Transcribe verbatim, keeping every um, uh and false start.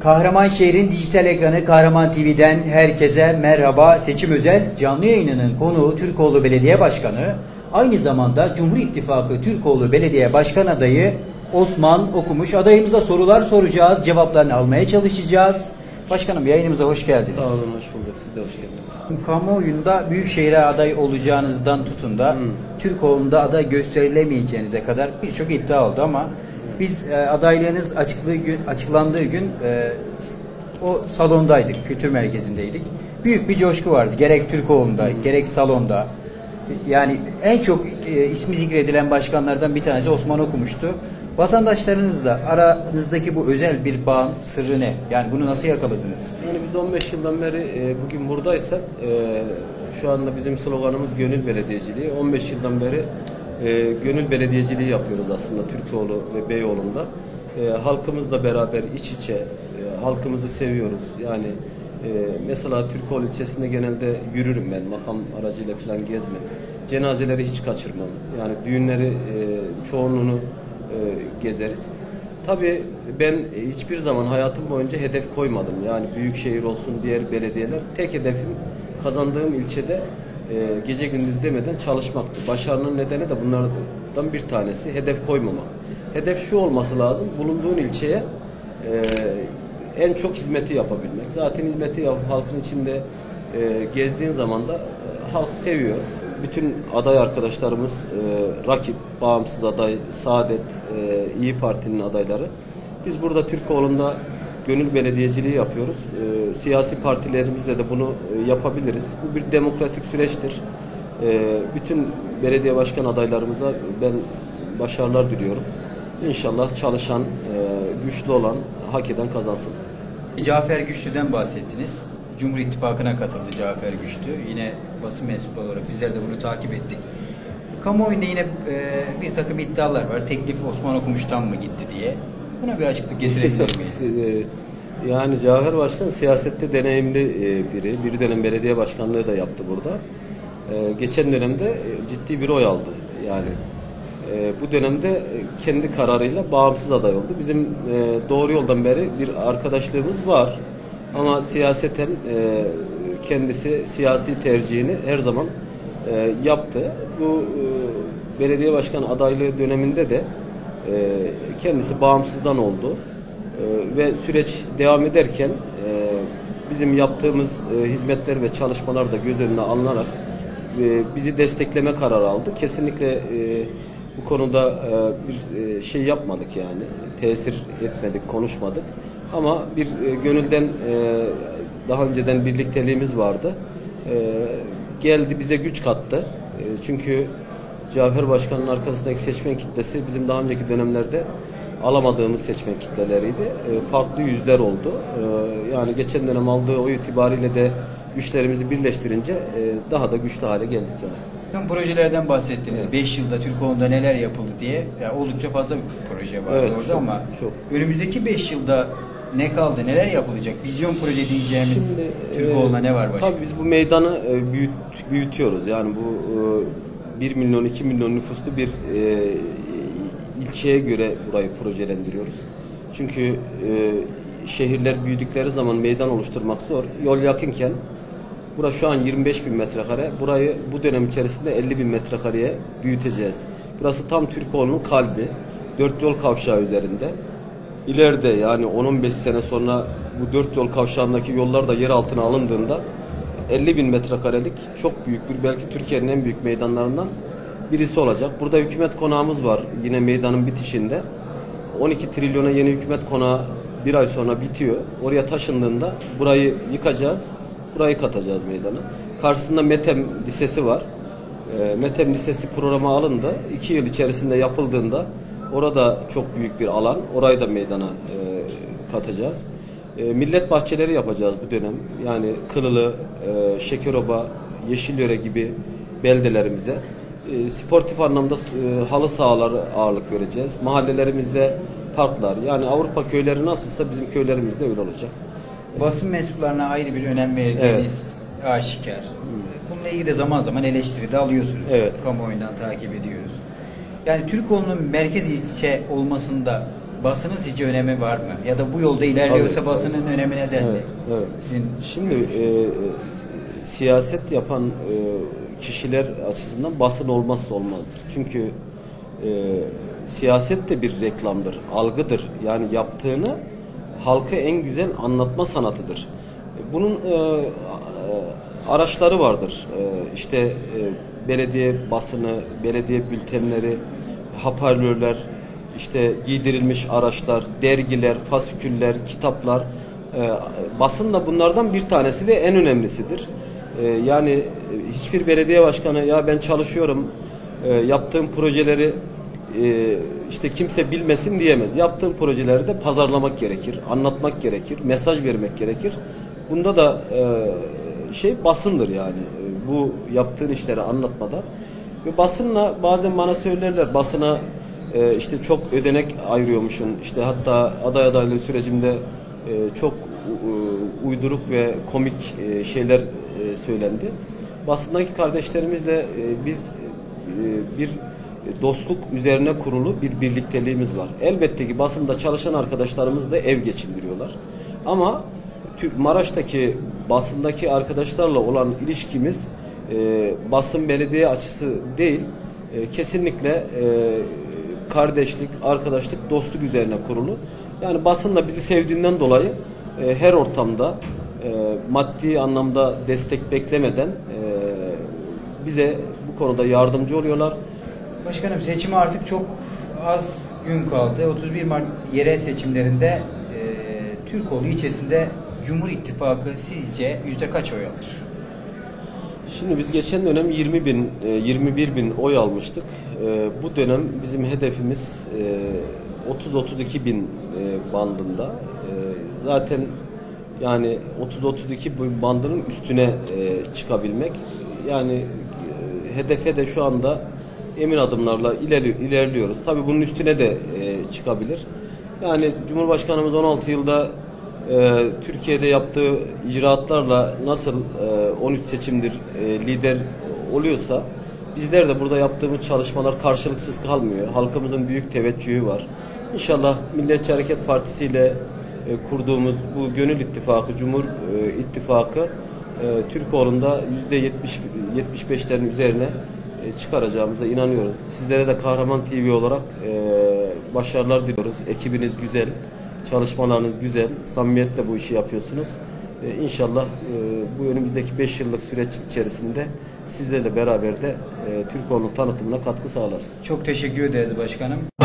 Kahramanşehir'in dijital ekranı Kahraman T V'den herkese merhaba. Seçim özel canlı yayınının konuğu Türkoğlu Belediye Başkanı, aynı zamanda Cumhur İttifakı Türkoğlu Belediye Başkan adayı Osman Okumuş. Adayımıza sorular soracağız, cevaplarını almaya çalışacağız. Başkanım, yayınımıza hoş geldiniz. Sağ olun, hoş bulduk. Siz de hoş geldiniz. Kamuoyunda Büyükşehir'e aday olacağınızdan tutun da hmm. Türkoğlu'nda aday gösterilemeyeceğinize kadar birçok iddia oldu ama biz e, adaylığınız açıklığı gün, açıklandığı gün e, o salondaydık, kültür merkezindeydik. Büyük bir coşku vardı. Gerek Türkoğlu'nda, hmm. gerek salonda. Yani en çok e, ismi zikredilen başkanlardan bir tanesi Osman Okumuş'tu. Vatandaşlarınızla aranızdaki bu özel bir bağın sırrı ne? Yani bunu nasıl yakaladınız? Yani biz on beş yıldan beri e, bugün buradaysak, e, şu anda bizim sloganımız gönül belediyeciliği. on beş yıldan beri e, gönül belediyeciliği yapıyoruz aslında Türkoğlu ve Beyoğlu'nda. E, halkımızla beraber iç içe, e, halkımızı seviyoruz. Yani e, mesela Türkoğlu ilçesinde genelde yürürüm ben, makam aracıyla falan gezmem. Cenazeleri hiç kaçırmam. Yani düğünleri e, çoğunluğunu gezeriz. Tabii ben hiçbir zaman hayatım boyunca hedef koymadım. Yani büyükşehir olsun, diğer belediyeler. Tek hedefim kazandığım ilçede e, gece gündüz demeden çalışmaktı. Başarının nedeni de bunlardan bir tanesi. Hedef koymamak. Hedef şu olması lazım: bulunduğun ilçeye e, en çok hizmeti yapabilmek. Zaten hizmeti yapıp halkın içinde e, gezdiğin zaman da e, halk seviyor. Bütün aday arkadaşlarımız, e, rakip, bağımsız aday, Saadet, e, İyi Parti'nin adayları. Biz burada Türkoğlu'nda gönül belediyeciliği yapıyoruz. E, siyasi partilerimizle de bunu e, yapabiliriz. Bu bir demokratik süreçtir. E, bütün belediye başkan adaylarımıza ben başarılar diliyorum. İnşallah çalışan, e, güçlü olan, hak eden kazansın. Cafer Güçlü'den bahsettiniz. Cumhur İttifakı'na katıldı Cafer Güçlü. Yine basın mensubu olarak bizler de bunu takip ettik. Kamuoyunda yine e, bir takım iddialar var. Teklif Osman Okumuş'tan mı gitti diye. Buna bir açıklık getirebilir miyiz? Yani Cafer Başkan siyasette deneyimli biri. Bir dönem belediye başkanlığı da yaptı burada. E, geçen dönemde ciddi bir oy aldı. Yani e, bu dönemde kendi kararıyla bağımsız aday oldu. Bizim e, doğru yoldan beri bir arkadaşlığımız var. Ama siyaseten e, kendisi siyasi tercihini her zaman e, yaptı. Bu e, belediye başkanı adaylığı döneminde de e, kendisi bağımsızdan oldu. E, ve süreç devam ederken e, bizim yaptığımız e, hizmetler ve çalışmalar da göz önüne alınarak e, bizi destekleme kararı aldı. Kesinlikle e, bu konuda e, bir e, şey yapmadık yani. Tesir etmedik, konuşmadık. Ama bir e, gönülden e, daha önceden birlikteliğimiz vardı. E, geldi, bize güç kattı. E, çünkü Cafer Başkan'ın arkasındaki seçmen kitlesi bizim daha önceki dönemlerde alamadığımız seçmen kitleleriydi. E, farklı yüzler oldu. E, yani geçen dönem aldığı oy itibariyle de güçlerimizi birleştirince e, daha da güçlü hale geldik. Yani. Tüm projelerden bahsettiniz. Evet. beş yılda Türkoğlu'nda neler yapıldı diye. Yani oldukça fazla bir proje var evet, orada çok, ama çok. Önümüzdeki beş yılda ne kaldı? Neler yapılacak? Vizyon proje diyeceğimiz Şimdi, Türkoğlu'na e, ne var başka? Tabii biz bu meydanı e, büyüt, büyütüyoruz. Yani bu e, bir milyon iki milyon nüfuslu bir e, ilçeye göre burayı projelendiriyoruz. Çünkü e, şehirler büyüdükleri zaman meydan oluşturmak zor. Yol yakınken burası şu an yirmi beş bin metrekare. Burayı bu dönem içerisinde elli bin metrekareye büyüteceğiz. Burası tam Türkoğlu'nun kalbi. Dört yol kavşağı üzerinde. İleride yani on on beş sene sonra bu dört yol kavşağındaki yollar da yer altına alındığında elli bin metrekarelik çok büyük bir, belki Türkiye'nin en büyük meydanlarından birisi olacak. Burada hükümet konağımız var yine meydanın bitişinde. on iki trilyona yeni hükümet konağı bir ay sonra bitiyor. Oraya taşındığında burayı yıkacağız, burayı katacağız meydana. Karşısında Metem Lisesi var. E, Metem Lisesi programa alındı. iki yıl içerisinde yapıldığında orada çok büyük bir alan. Orayı da meydana e, katacağız. E, millet bahçeleri yapacağız bu dönem. Yani Kılılı, e, Şekeroba, Yeşilyöre gibi beldelerimize e, sportif anlamda e, halı sahaları ağırlık vereceğiz. Mahallelerimizde parklar. Yani Avrupa köyleri nasılsa bizim köylerimizde öyle olacak. Basın mensuplarına ayrı bir önem verdiğiniz evet. aşikar. Bununla ilgili de zaman zaman eleştiri de alıyorsunuz. Evet. Kamuoyundan takip ediyoruz. Yani Türkoğlu'nun merkez ilçe olmasında basının sizce önemi var mı? Ya da bu yolda ilerliyorsa Tabii, basının tabii. önemi neden? Evet, evet. Sizin Şimdi e, siyaset yapan e, kişiler açısından basın olmazsa olmazdır. Çünkü e, siyaset de bir reklamdır, algıdır. Yani yaptığını halka en güzel anlatma sanatıdır. Bunun e, e, araçları vardır. E, işte e, belediye basını, belediye bültenleri, hoparlörler, işte giydirilmiş araçlar, dergiler, fasiküller, kitaplar. E, basın da bunlardan bir tanesi ve en önemlisidir. E, yani e, hiçbir belediye başkanı ya ben çalışıyorum, e, yaptığım projeleri e, işte kimse bilmesin diyemez. Yaptığım projeleri de pazarlamak gerekir, anlatmak gerekir, mesaj vermek gerekir. Bunda da e, şey basındır yani. E, bu yaptığın işleri anlatmada. Ve basınla bazen bana söylerler basına e, işte çok ödenek ayırıyormuşsun. İşte hatta aday adaylığı sürecimde e, çok e, uyduruk ve komik e, şeyler e, söylendi. Basındaki kardeşlerimizle e, biz e, bir dostluk üzerine kurulu bir birlikteliğimiz var. Elbette ki basında çalışan arkadaşlarımız da ev geçindiriyorlar. Ama Maraş'taki basındaki arkadaşlarla olan ilişkimiz e, basın belediye açısı değil, e, kesinlikle e, kardeşlik, arkadaşlık, dostluk üzerine kurulu. Yani basınla bizi sevdiğinden dolayı e, her ortamda e, maddi anlamda destek beklemeden e, bize bu konuda yardımcı oluyorlar. Başkanım, seçime artık çok az gün kaldı. otuz bir Mart yerel seçimlerinde e, Türkoğlu ilçesinde Cumhur İttifakı sizce yüzde kaç oy alır? Şimdi biz geçen dönem yirmi bin, yirmi bir bin oy almıştık. Bu dönem bizim hedefimiz otuz otuz iki bin bandında. Zaten yani otuz otuz iki bin bandının üstüne çıkabilmek. Yani hedefe de şu anda emin adımlarla ilerliyoruz. Tabii bunun üstüne de çıkabilir. Yani Cumhurbaşkanımız on altı yılda Ee, Türkiye'de yaptığı icraatlarla nasıl e, on üç seçimdir e, lider oluyorsa bizler de burada yaptığımız çalışmalar karşılıksız kalmıyor. Halkımızın büyük teveccühü var. İnşallah Milliyetçi Hareket Partisi ile e, kurduğumuz bu Gönül İttifakı, Cumhur e, İttifakı e, Türkoğlu'nda yüzde yetmiş yetmiş beşlerin üzerine e, çıkaracağımıza inanıyoruz. Sizlere de Kahraman T V olarak e, başarılar diliyoruz. Ekibiniz güzel. Çalışmalarınız güzel, samimiyetle bu işi yapıyorsunuz. Ee, İnşallah e, bu önümüzdeki beş yıllık süreç içerisinde sizlerle beraber de e, Türkoğlu'nun tanıtımına katkı sağlarız. Çok teşekkür ederiz başkanım.